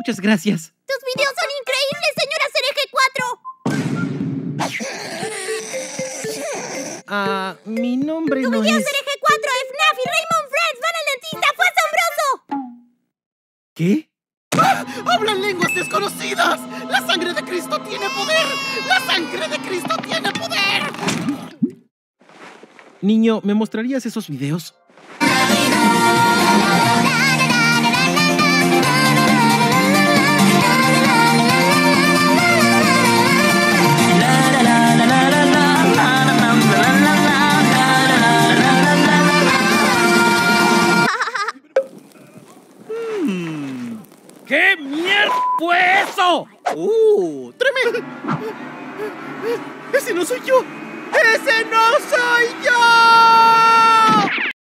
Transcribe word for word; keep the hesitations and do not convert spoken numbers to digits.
Muchas gracias. ¡Tus videos son increíbles, señora C R G cuatro! Ah, mi nombre ¡Tu no video es... C R G cuatro, F NAF y Raymond Friends van al dentista! ¡Fue asombroso! ¿Qué? ¡Ah! ¡Hablan lenguas desconocidas! ¡La sangre de Cristo tiene poder! ¡La sangre de Cristo tiene poder! Niño, ¿me mostrarías esos videos? ¿Qué mierda fue eso? ¡Uh! ¡Tremendo! ¡Ese no soy yo! ¡Ese no soy yo!